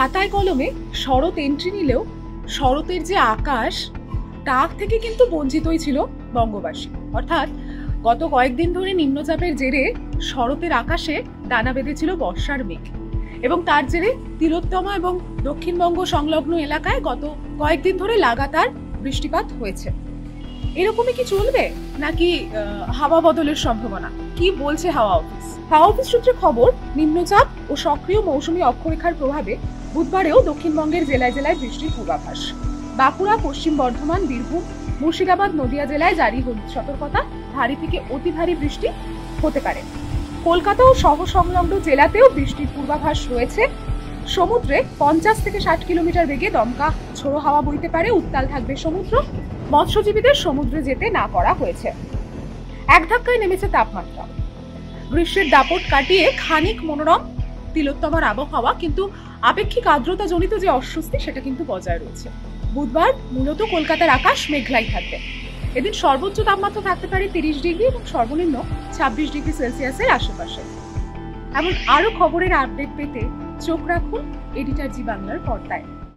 খাতায় কলমে শরৎ এন্ট্রি নিলেও শরতের যে আকাশ তার থেকে কিন্তু বঞ্চিতই ছিল বঙ্গবাসী। অর্থাৎ গত কয়েকদিন ধরে নিম্নচাপের জেরে শরতের আকাশে ডানা বেঁধেছিল বর্ষার মেঘ, এবং তার জেরে তিলোত্তমা এবং দক্ষিণবঙ্গ সংলগ্ন এলাকায় গত কয়েকদিন ধরে লাগাতার বৃষ্টিপাত হয়েছে। এরকমই কি চলবে, নাকি হাওয়া বদলের সম্ভাবনা? কি বলছে হাওয়া অফিস? হাওয়া অফিস সূত্রে খবর, নিম্নচাপ ও সক্রিয় মৌসুমী অক্ষরেখার প্রভাবে বুধবারেও দক্ষিণবঙ্গের জেলায় জেলায় বৃষ্টির পূর্বাভাস। বাঁকুড়া, পশ্চিম বর্ধমান, বীরভূম, মুর্শিদাবাদ, নদিয়া জেলায় জারি হলুদ সতর্কতা, ভারী থেকে অতি ভারী বৃষ্টি হতে পারে। কলকাতা ও সহ সংলগ্ন জেলাতেও বৃষ্টির পূর্বাভাস রয়েছে। সমুদ্রে 50 থেকে 60 কিলোমিটার বেগে দমকা ঝোড়ো হাওয়া বইতে পারে, উত্তাল থাকবে সমুদ্র। মৎস্যজীবীদের সমুদ্রে যেতে না করা হয়েছে। এক ধাক্কায় নেমেছে তাপমাত্রা। গ্রীষ্মের দাপট কাটিয়ে খানিক মনোরম তিলোত্তমার আবহাওয়া, কিন্তু আপেক্ষিক আর্দ্রতা জনিত যে অস্বস্তি সেটা কিন্তু বজায় রয়েছে। বুধবার মূলত কলকাতার আকাশ মেঘলাই থাকবে। এদিন সর্বোচ্চ তাপমাত্রা থাকতে পারে 30 ডিগ্রি এবং সর্বনিম্ন 26 ডিগ্রি সেলসিয়াসের আশেপাশে। এমন আরো খবরের আপডেট পেতে চোখ রাখুন এডিটর জি বাংলার পর্দায়।